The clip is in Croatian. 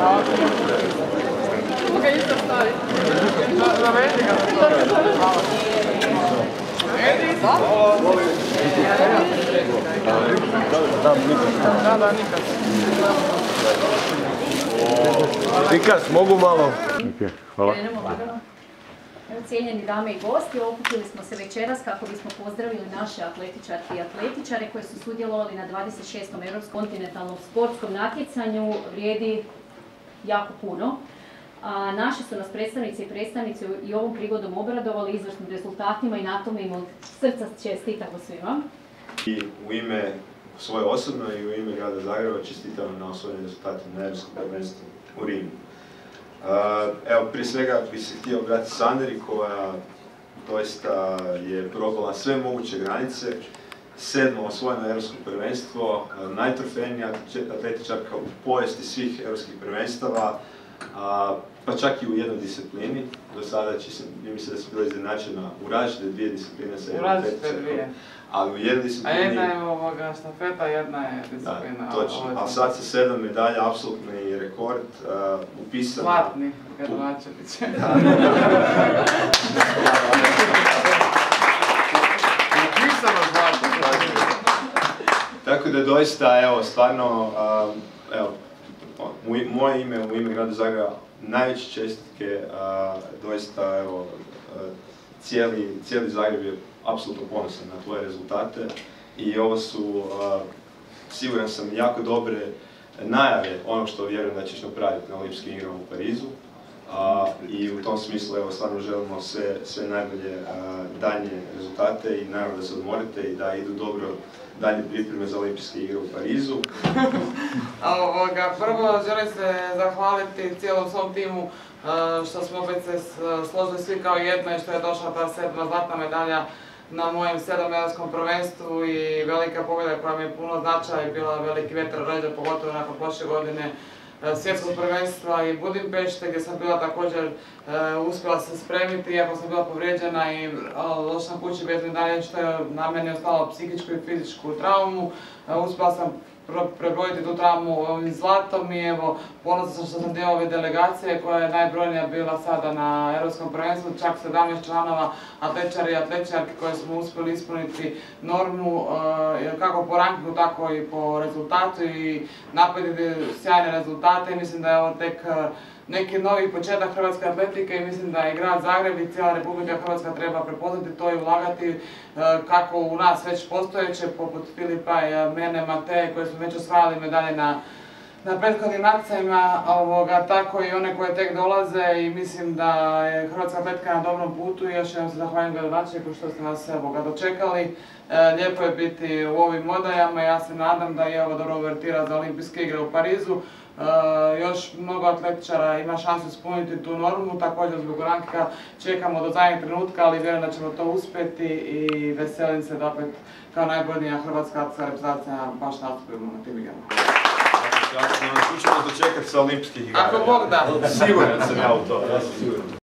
Moga isto staviti. Zavedi ga na to. Da, nikad. Pikas, mogu malo? Hvala. Krenemo lagano. Cijenjeni dame i gosti, okupili smo se večeras kako bismo pozdravili naše atletičarke i atletičare koji su sudjelovali na 26. europskom kontinentalnom sportskom natjecanju, vrijedi jako puno. Naši su nas predstavnici i predstavnici i ovom prigodom obradovali izvrsnim rezultatima i na tome im od srca čestitamo svima. I u ime svoje osobno i u ime grada Zagreba čestitam na osvojenim rezultatima na europskom prvenstvu u Rimu. Evo, prije svega bih se htio obratiti Sandri koja doista je probala sve moguće granice. Sedmo osvojeno europsko prvenstvo, najtrofejnija atletičarka u povijesti svih europskih prvenstava, pa čak i u jednoj disciplini. Do sada mi se da su bila izjednačena u različite dvije discipline sa jednom atletičarkom. Ali u jednoj disciplini... A jedna je štafeta, jedna je disciplina. Da, točno. A sad sa 7 medalja, apsolutni rekord, upisan... Zlatni, Croatia. Upisano zlatno. Tako da doista, evo, stvarno, evo, moje ime, u ime grada Zagreba, najveće čestitke, doista, evo, cijeli Zagreb je apsolutno ponosan na tvoje rezultate i ovo su, siguran sam, jako dobre najave ono što vjerujem da ćeš napraviti na Olimpijskim igrama u Parizu. I u tom smislu, evo, stvarno želimo sve najbolje daljnje rezultate i naravno da se odmorite i da idu dobro dalje pripreme za Olimpijske igre u Parizu. Prvo želim se zahvaliti cijelom svom timu što smo opet se složili svi kao jedno i što je došla ta 7. zlatna medalja na mojem 7. europskom prvenstvu i velika pobjeda koja mi je puno značaja i bila veliki vetar u leđa, pogotovo nakon prošle godine svjetskog prvenstva i Budimpešte gdje sam bila također uspjela se spremiti iako sam bila povrijeđena i došla sam kući bez medalje što je na meni ostalo psihičku i fizičku traumu. Uspjela sam prebroditi tu traumu ovim zlatom i evo ponosna sam što sam dio ove delegacije koja je najbrojnija bila sada na europskom prvenstvu, čak 17 članova atletičara i atletičarki koje smo uspjeli ispuniti normu kako po rankingu tako i po rezultatu i napraviti sjajne rezultate i mislim da je ovo tek neki novi početak hrvatske atletike i mislim da i grad Zagreb i cijela Republika Hrvatska treba prepoznati to i ulagati kako u nas već postojeće poput Filipa i mene, Mateje koji smo već osvajali medalje na prethodnim natjecanjima, tako i one koje tek dolaze i mislim da je hrvatska atletika na dobrom putu i još jednom se zahvaljujem gradonačelniku što ste nas dočekali. Lijepo je biti u ovim odajama, ja se nadam da je ovo dobro uvertira za Olimpijske igre u Parizu. Još mnogo atletičara ima šansu ispuniti tu normu, također zbog rankinga čekamo do zadnjeg trenutka, ali vjerujem da ćemo to uspjeti i veselim se da opet kao najbolnija hrvatska atletska reprezentacija baš nastupimo na tim igrama. Tu ćemo dočekati sa Olimpijskih igara. Ako Bog da. Siguran sam ja u to.